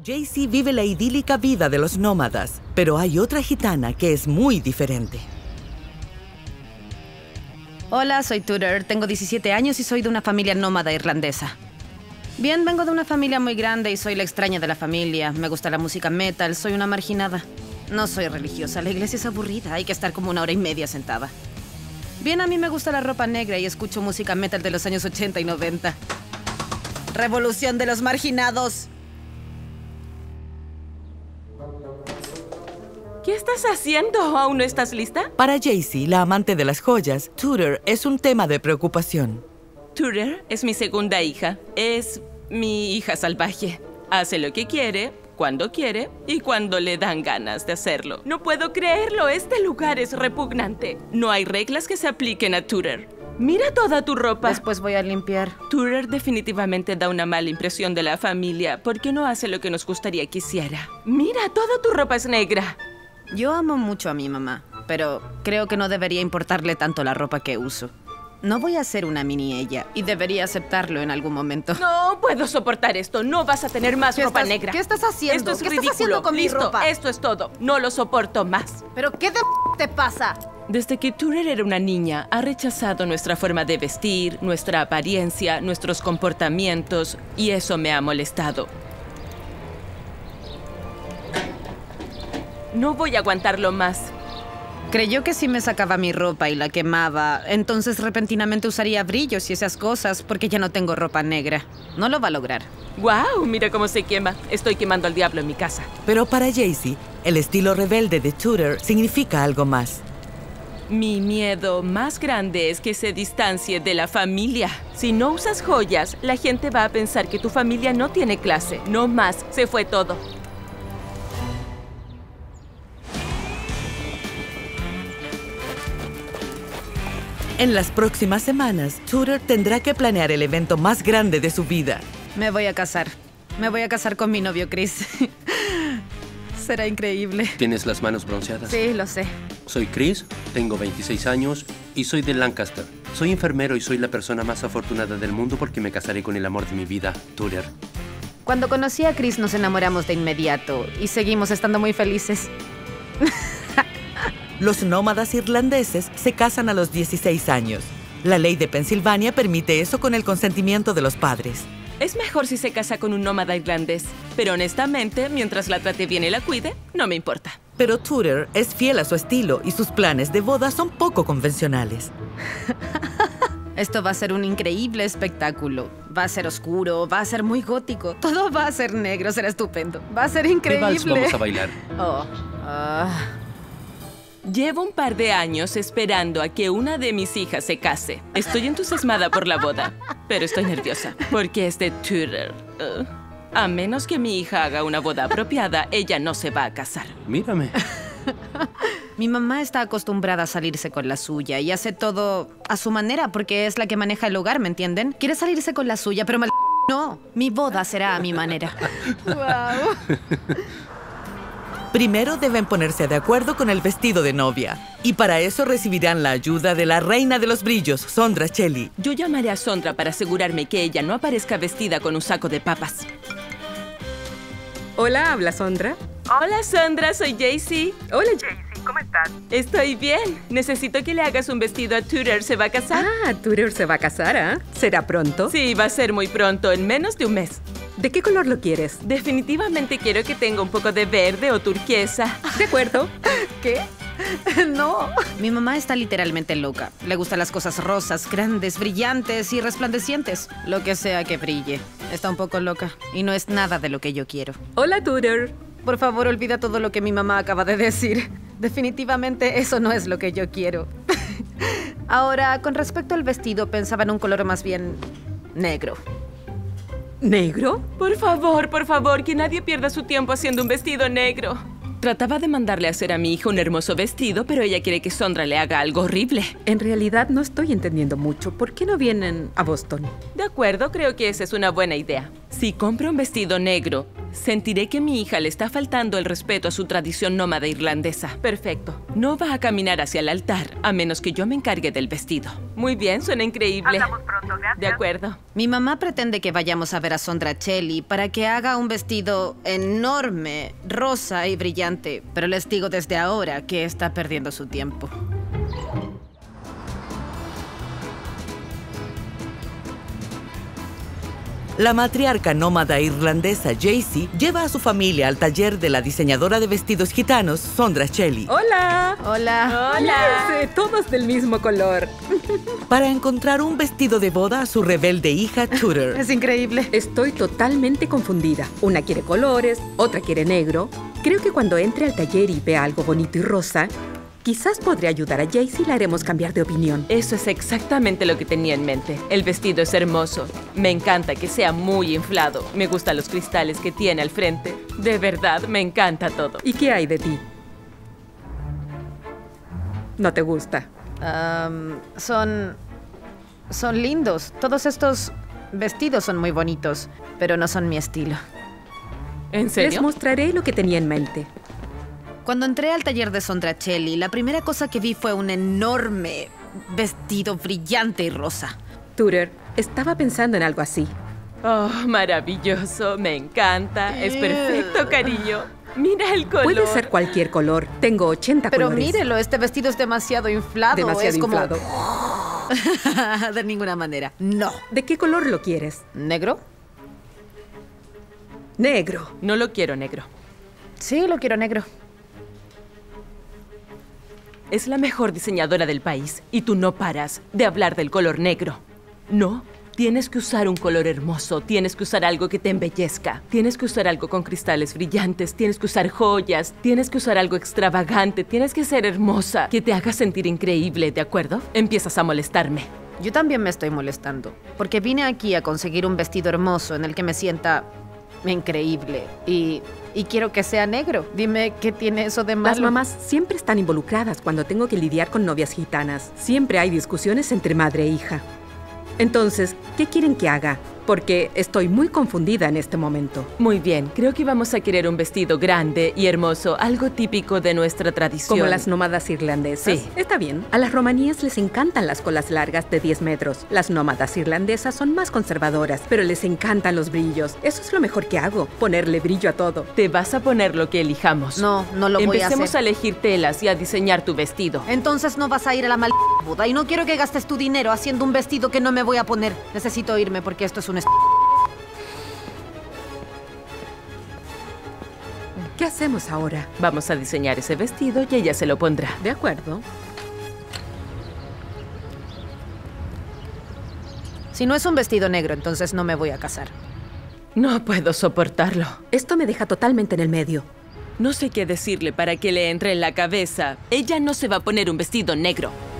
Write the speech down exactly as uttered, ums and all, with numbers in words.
Jaycee vive la idílica vida de los nómadas, pero hay otra gitana que es muy diferente. Hola, soy Tudor, tengo diecisiete años y soy de una familia nómada irlandesa. Bien, vengo de una familia muy grande y soy la extraña de la familia. Me gusta la música metal, soy una marginada. No soy religiosa, la iglesia es aburrida, hay que estar como una hora y media sentada. Bien, a mí me gusta la ropa negra y escucho música metal de los años ochenta y noventa. ¡Revolución de los marginados! ¿Qué estás haciendo? ¿Aún no estás lista? Para Jaycee, la amante de las joyas, Tudor es un tema de preocupación. Tudor es mi segunda hija. Es mi hija salvaje. Hace lo que quiere, cuando quiere y cuando le dan ganas de hacerlo. No puedo creerlo. Este lugar es repugnante. No hay reglas que se apliquen a Tudor. Mira toda tu ropa. Después voy a limpiar. Tudor definitivamente da una mala impresión de la familia porque no hace lo que nos gustaría que hiciera. Mira, toda tu ropa es negra. Yo amo mucho a mi mamá, pero creo que no debería importarle tanto la ropa que uso. No voy a ser una mini ella y debería aceptarlo en algún momento. No puedo soportar esto. No vas a tener más ropa estás, negra. ¿Qué estás haciendo? Esto es ¿Qué ridículo. estás haciendo con Listo, mi ropa? Esto es todo. No lo soporto más. ¿Pero qué de te pasa? Desde que Tudor era una niña, ha rechazado nuestra forma de vestir, nuestra apariencia, nuestros comportamientos, y eso me ha molestado. No voy a aguantarlo más. Creyó que si me sacaba mi ropa y la quemaba, entonces repentinamente usaría brillos y esas cosas porque ya no tengo ropa negra. No lo va a lograr. ¡Guau! Mira cómo se quema. Estoy quemando al diablo en mi casa. Pero para Jaycee, el estilo rebelde de Tudor significa algo más. Mi miedo más grande es que se distancie de la familia. Si no usas joyas, la gente va a pensar que tu familia no tiene clase. No más. Se fue todo. En las próximas semanas, Tudor tendrá que planear el evento más grande de su vida. Me voy a casar. Me voy a casar con mi novio Chris. Será increíble. ¿Tienes las manos bronceadas? Sí, lo sé. Soy Chris, tengo veintiséis años y soy de Lancaster. Soy enfermero y soy la persona más afortunada del mundo porque me casaré con el amor de mi vida, Tudor. Cuando conocí a Chris nos enamoramos de inmediato y seguimos estando muy felices. Los nómadas irlandeses se casan a los dieciséis años. La ley de Pensilvania permite eso con el consentimiento de los padres. Es mejor si se casa con un nómada irlandés. Pero honestamente, mientras la trate bien y la cuide, no me importa. Pero Tudor es fiel a su estilo y sus planes de boda son poco convencionales. Esto va a ser un increíble espectáculo. Va a ser oscuro, va a ser muy gótico. Todo va a ser negro, será estupendo. Va a ser increíble. ¿Qué vals vamos a bailar? Oh, ah... Llevo un par de años esperando a que una de mis hijas se case. Estoy entusiasmada por la boda, pero estoy nerviosa porque es de Tudor. Uh, a menos que mi hija haga una boda apropiada, ella no se va a casar. Mírame. Mi mamá está acostumbrada a salirse con la suya y hace todo a su manera porque es la que maneja el hogar, ¿me entienden? Quiere salirse con la suya, pero mal... No, mi boda será a mi manera. Wow. Primero deben ponerse de acuerdo con el vestido de novia. Y para eso recibirán la ayuda de la reina de los brillos, Sondra Shelley. Yo llamaré a Sondra para asegurarme que ella no aparezca vestida con un saco de papas. Hola, ¿habla Sondra? Hola, Sondra, soy Jaycee. Hola, Jaycee, ¿cómo estás? Estoy bien. Necesito que le hagas un vestido a Tudor. ¿Se va a casar? Ah, Tudor se va a casar, ¿ah? ¿eh? ¿Será pronto? Sí, va a ser muy pronto, en menos de un mes. ¿De qué color lo quieres? Definitivamente quiero que tenga un poco de verde o turquesa. De acuerdo. ¿Qué? No. Mi mamá está literalmente loca. Le gustan las cosas rosas, grandes, brillantes y resplandecientes. Lo que sea que brille. Está un poco loca y no es nada de lo que yo quiero. Hola, Tudor. Por favor, olvida todo lo que mi mamá acaba de decir. Definitivamente eso no es lo que yo quiero. Ahora, con respecto al vestido, pensaba en un color más bien negro. ¿Negro? Por favor, por favor, que nadie pierda su tiempo haciendo un vestido negro. Trataba de mandarle a hacer a mi hija un hermoso vestido, pero ella quiere que Sondra le haga algo horrible. En realidad no estoy entendiendo mucho. ¿Por qué no vienen a Boston? De acuerdo, creo que esa es una buena idea. Si compro un vestido negro, sentiré que mi hija le está faltando el respeto a su tradición nómada irlandesa. Perfecto. No va a caminar hacia el altar, a menos que yo me encargue del vestido. Muy bien, suena increíble. Hablamos pronto, gracias. De acuerdo. Mi mamá pretende que vayamos a ver a Sondracelli para que haga un vestido enorme, rosa y brillante, pero les digo desde ahora que está perdiendo su tiempo. La matriarca nómada irlandesa Jaycee lleva a su familia al taller de la diseñadora de vestidos gitanos, Sondracelli, Hola. Hola. Yes, eh, todos del mismo color. para encontrar un vestido de boda a su rebelde hija Tudor. Es increíble. Estoy totalmente confundida. Una quiere colores, otra quiere negro. Creo que cuando entre al taller y vea algo bonito y rosa, quizás podría ayudar a Jaycee y la haremos cambiar de opinión. Eso es exactamente lo que tenía en mente. El vestido es hermoso. Me encanta que sea muy inflado. Me gustan los cristales que tiene al frente. De verdad, me encanta todo. ¿Y qué hay de ti? ¿No te gusta? Am, son... son lindos. Todos estos vestidos son muy bonitos, pero no son mi estilo. ¿En Les serio? mostraré lo que tenía en mente. Cuando entré al taller de Sondracelli, la primera cosa que vi fue un enorme vestido brillante y rosa. Tudor, estaba pensando en algo así. Oh, maravilloso. Me encanta. Es perfecto, cariño. Mira el color. Puede ser cualquier color. Tengo ochenta Pero colores. mírelo, este vestido es demasiado inflado. Demasiado es como... inflado. De ninguna manera. No. ¿De qué color lo quieres? ¿Negro? Negro. No lo quiero negro. Sí, lo quiero negro. Es la mejor diseñadora del país y tú no paras de hablar del color negro. No, tienes que usar un color hermoso, tienes que usar algo que te embellezca, tienes que usar algo con cristales brillantes, tienes que usar joyas, tienes que usar algo extravagante, tienes que ser hermosa, que te haga sentir increíble, ¿de acuerdo? Empiezas a molestarme. Yo también me estoy molestando, porque vine aquí a conseguir un vestido hermoso en el que me sienta increíble y, y quiero que sea negro. Dime, ¿qué tiene eso de malo? Las mamás siempre están involucradas cuando tengo que lidiar con novias gitanas. Siempre hay discusiones entre madre e hija. Entonces, ¿qué quieren que haga? Porque estoy muy confundida en este momento. Muy bien, creo que vamos a querer un vestido grande y hermoso, algo típico de nuestra tradición. Como las nómadas irlandesas. Sí. Está bien. A las romaníes les encantan las colas largas de diez metros. Las nómadas irlandesas son más conservadoras, pero les encantan los brillos. Eso es lo mejor que hago, ponerle brillo a todo. Te vas a poner lo que elijamos. No, no lo voy a Empecemos hacer. a elegir telas y a diseñar tu vestido. Entonces no vas a ir a la mal boda y no quiero que gastes tu dinero haciendo un vestido que no me voy a poner. Necesito irme porque esto es un... est- ¿Qué hacemos ahora? Vamos a diseñar ese vestido y ella se lo pondrá. De acuerdo. Si no es un vestido negro, entonces no me voy a casar. No puedo soportarlo. Esto me deja totalmente en el medio. No sé qué decirle para que le entre en la cabeza. Ella no se va a poner un vestido negro.